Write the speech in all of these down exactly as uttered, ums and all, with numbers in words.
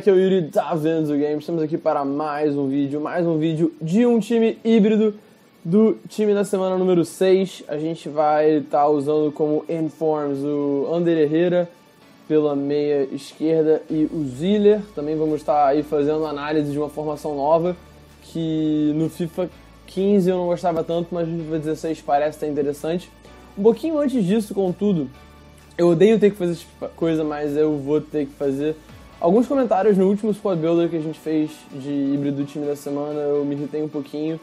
aqui é o Yuri da Venzo Games, estamos aqui para mais um vídeo, mais um vídeo de um time híbrido do time da semana número seis. A gente vai estar tá usando como Informs o Ander Herrera pela meia esquerda e o Ziller. Também vamos estar tá aí fazendo análise de uma formação nova que no FIFA quinze eu não gostava tanto, mas no FIFA dezesseis parece estar interessante. Um pouquinho antes disso, contudo, eu odeio ter que fazer essa coisa, mas eu vou ter que fazer. Alguns comentários no último Squad Builder que a gente fez de híbrido do time da semana, eu me irritei um pouquinho,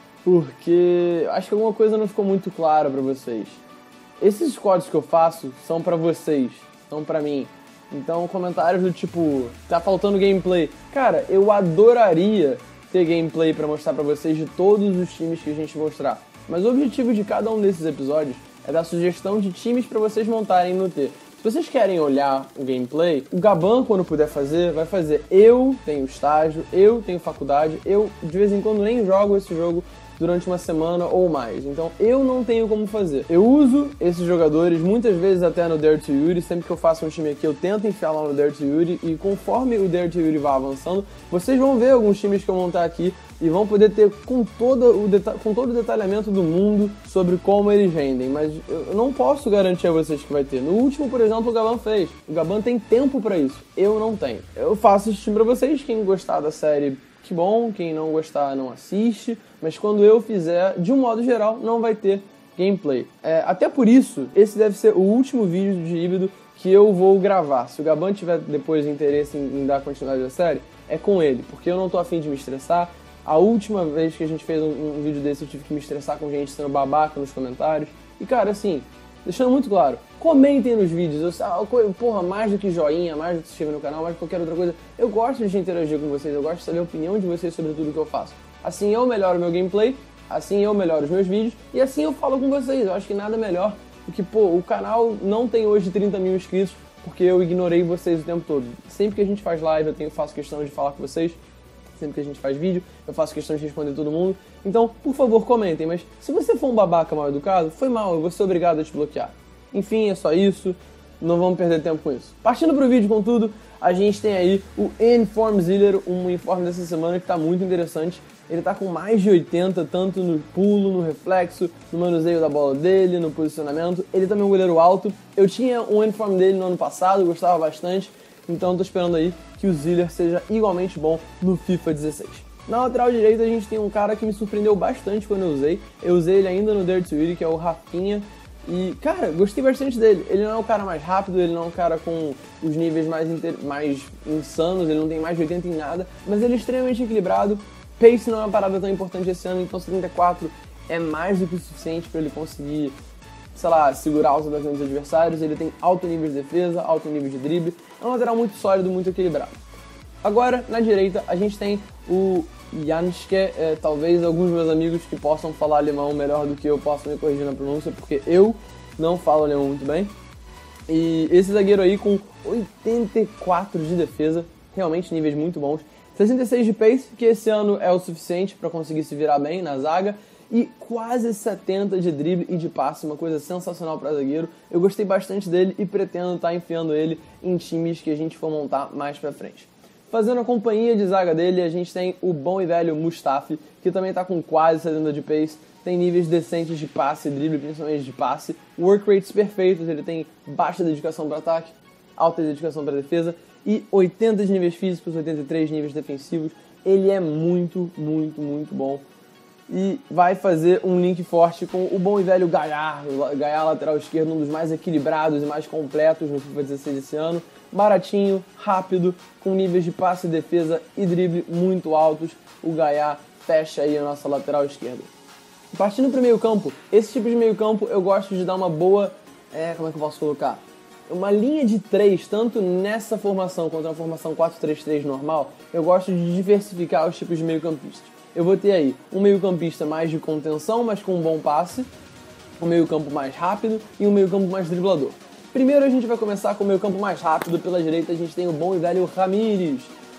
porque acho que alguma coisa não ficou muito clara pra vocês. Esses squads que eu faço são pra vocês, não pra mim. Então comentários do tipo, tá faltando gameplay. Cara, eu adoraria ter gameplay pra mostrar pra vocês de todos os times que a gente mostrar. Mas o objetivo de cada um desses episódios é dar sugestão de times pra vocês montarem no T. Se vocês querem olhar o gameplay, o Gaban, quando puder fazer, vai fazer. Eu tenho estágio, eu tenho faculdade, eu de vez em quando nem jogo esse jogo durante uma semana ou mais. Então eu não tenho como fazer. Eu uso esses jogadores muitas vezes até no Dare to Yuri. Sempre que eu faço um time aqui, eu tento enfiar lá no Dare to Yuri. E conforme o Dare to Yuri vai avançando, vocês vão ver alguns times que eu montar aqui e vão poder ter com todo o, deta- com todo o detalhamento do mundo sobre como eles rendem. Mas eu não posso garantir a vocês que vai ter. No último, por exemplo, o Gaban fez. O Gaban tem tempo pra isso. Eu não tenho. Eu faço esse time pra vocês. Quem gostar da série, que bom. Quem não gostar, não assiste. Mas quando eu fizer, de um modo geral, não vai ter gameplay. É, até por isso, esse deve ser o último vídeo de híbrido que eu vou gravar. Se o Gaban tiver depois interesse em, em dar continuidade à série, é com ele. Porque eu não tô afim de me estressar. A última vez que a gente fez um, um vídeo desse, eu tive que me estressar com gente sendo babaca nos comentários. E, cara, assim, deixando muito claro, comentem nos vídeos. Eu, porra, mais do que joinha, mais do que se inscrever no canal, mais do que qualquer outra coisa. Eu gosto de interagir com vocês, eu gosto de saber a opinião de vocês sobre tudo que eu faço. Assim eu melhoro o meu gameplay, assim eu melhoro os meus vídeos, e assim eu falo com vocês. Eu acho que nada melhor do que, pô, o canal não tem hoje trinta mil inscritos porque eu ignorei vocês o tempo todo. Sempre que a gente faz live, eu tenho, faço questão de falar com vocês. Sempre que a gente faz vídeo, eu faço questão de responder todo mundo. Então, por favor, comentem. Mas se você for um babaca mal educado, foi mal, eu vou ser obrigado a te bloquear. Enfim, é só isso. Não vamos perder tempo com isso. Partindo pro vídeo, contudo, a gente tem aí o Inform Ziller, um informe dessa semana que tá muito interessante. Ele tá com mais de oitenta, tanto no pulo, no reflexo, no manuseio da bola dele, no posicionamento. Ele também é um goleiro alto. Eu tinha um Inform dele no ano passado, gostava bastante. Então tô esperando aí que o Ziller seja igualmente bom no FIFA dezesseis. Na lateral direita a gente tem um cara que me surpreendeu bastante quando eu usei. Eu usei ele ainda no Dare to Yuri, que é o Rafinha. E, cara, gostei bastante dele. Ele não é o cara mais rápido, ele não é um cara com os níveis mais, inter... mais insanos, ele não tem mais de oitenta em nada, mas ele é extremamente equilibrado. Pace não é uma parada tão importante esse ano, então setenta e quatro é mais do que o suficiente para ele conseguir, sei lá, segurar os atacantes adversários. Ele tem alto nível de defesa, alto nível de drible. É um lateral muito sólido, muito equilibrado. Agora, na direita, a gente tem o Janske. É, talvez alguns meus amigos que possam falar alemão melhor do que eu possam me corrigir na pronúncia, porque eu não falo alemão muito bem. E esse zagueiro aí com oitenta e quatro de defesa, realmente níveis muito bons. sessenta e seis de pace, que esse ano é o suficiente para conseguir se virar bem na zaga. E quase setenta de drible e de passe, uma coisa sensacional para zagueiro. Eu gostei bastante dele e pretendo estar enfiando ele em times que a gente for montar mais pra frente. Fazendo a companhia de zaga dele, a gente tem o bom e velho Mustafi, que também está com quase setenta de pace, tem níveis decentes de passe e drible, principalmente de passe, work rates perfeitos, ele tem baixa dedicação para ataque, alta dedicação para defesa e oitenta de níveis físicos, oitenta e três níveis defensivos. Ele é muito, muito, muito bom. E vai fazer um link forte com o bom e velho Gaiar, Gaiar lateral esquerdo, um dos mais equilibrados e mais completos no FIFA dezesseis esse ano. Baratinho, rápido, com níveis de passe, defesa e drible muito altos. O Gaiar fecha aí a nossa lateral esquerda. Partindo para o meio campo, esse tipo de meio campo eu gosto de dar uma boa, é, como é que eu posso colocar? Uma linha de três, tanto nessa formação quanto na formação quatro três três normal, eu gosto de diversificar os tipos de meio campistas. Eu vou ter aí um meio-campista mais de contenção, mas com um bom passe, um meio-campo mais rápido e um meio-campo mais driblador. Primeiro a gente vai começar com o meio-campo mais rápido. Pela direita a gente tem o bom e velho Ramires.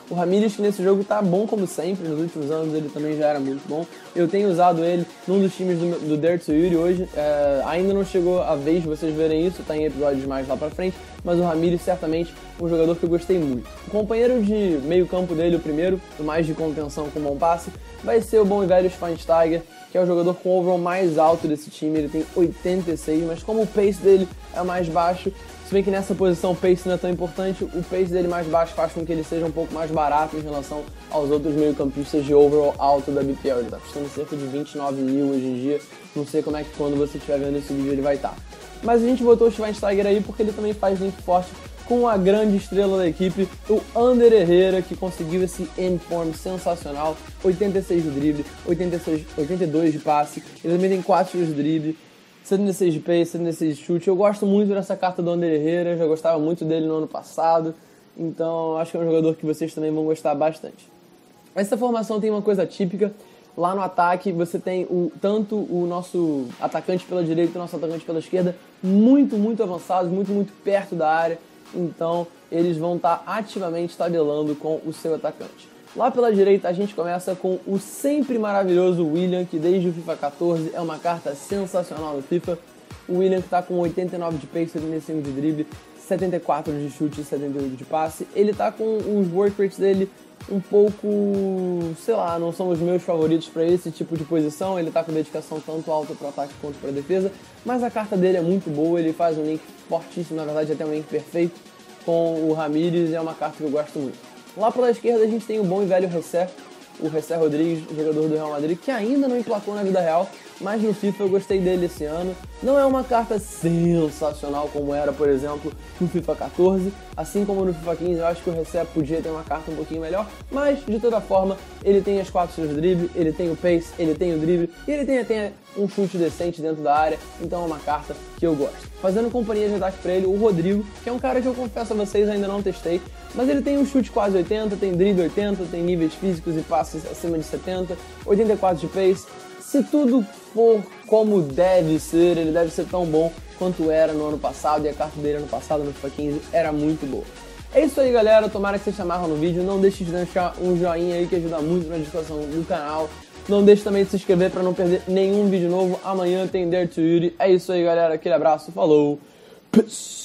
O Ramírez, que nesse jogo tá bom como sempre, nos últimos anos ele também já era muito bom. Eu tenho usado ele num dos times do, do Dare to Yuri hoje, é, ainda não chegou a vez de vocês verem isso, tá em episódios mais lá pra frente, mas o Ramírez certamente um jogador que eu gostei muito. O companheiro de meio campo dele, o primeiro, o mais de contenção com bom passe, vai ser o bom e velho Schweinsteiger, que é o jogador com o overall mais alto desse time, ele tem oitenta e seis, mas como o pace dele é mais baixo, se bem que nessa posição o pace não é tão importante, o pace dele mais baixo faz com que ele seja um pouco mais barato em relação aos outros meio-campistas de overall alto da B P L. Ele tá custando cerca de vinte e nove mil hoje em dia, não sei como é que quando você estiver vendo esse vídeo ele vai estar. Mas a gente botou o Schweinsteiger aí porque ele também faz link forte com a grande estrela da equipe, o Ander Herrera, que conseguiu esse end-form sensacional, oitenta e seis de drible, oitenta e seis, oitenta e dois de passe, ele também tem quatro de drible, setenta e seis de pace, setenta e seis de chute. Eu gosto muito dessa carta do Ander Herrera, já gostava muito dele no ano passado, então acho que é um jogador que vocês também vão gostar bastante. Essa formação tem uma coisa típica, lá no ataque você tem o, tanto o nosso atacante pela direita e o nosso atacante pela esquerda muito, muito avançados, muito, muito perto da área, então eles vão estar ativamente tabelando com o seu atacante. Lá pela direita a gente começa com o sempre maravilhoso William, que desde o FIFA quatorze é uma carta sensacional no FIFA. O William que está com oitenta e nove de pace, setenta e cinco de drible, setenta e quatro de chute e setenta e oito de passe. Ele está com os work rates dele um pouco, sei lá, não são os meus favoritos para esse tipo de posição. Ele está com dedicação tanto alta para o ataque quanto para a defesa, mas a carta dele é muito boa, ele faz um link fortíssimo, na verdade até um link perfeito com o Ramírez, e é uma carta que eu gosto muito. Lá pela esquerda a gente tem o bom e velho Ressé, o Ressé Rodrigues, jogador do Real Madrid, que ainda não emplacou na vida real, mas no FIFA eu gostei dele esse ano. Não é uma carta sensacional como era, por exemplo, no FIFA quatorze, assim como no FIFA quinze eu acho que o Ressé podia ter uma carta um pouquinho melhor, mas de toda forma ele tem as quatro de drible, ele tem o pace, ele tem o drible e ele tem até um chute decente dentro da área, então é uma carta que eu gosto. Fazendo companhia de ataque para ele, o Rodrigo, que é um cara que eu confesso a vocês ainda não testei, mas ele tem um chute quase oitenta, tem drible oitenta, tem níveis físicos e passes acima de setenta, oitenta e quatro de pace. Se tudo for como deve ser, ele deve ser tão bom quanto era no ano passado, e a carta dele ano passado, no FIFA quinze, era muito boa. É isso aí, galera, tomara que vocês se amarram no vídeo, não deixe de deixar um joinha aí que ajuda muito na divulgação do canal. Não deixe também de se inscrever para não perder nenhum vídeo novo. Amanhã tem Dare to Yuri. É isso aí, galera, aquele abraço, falou, peace!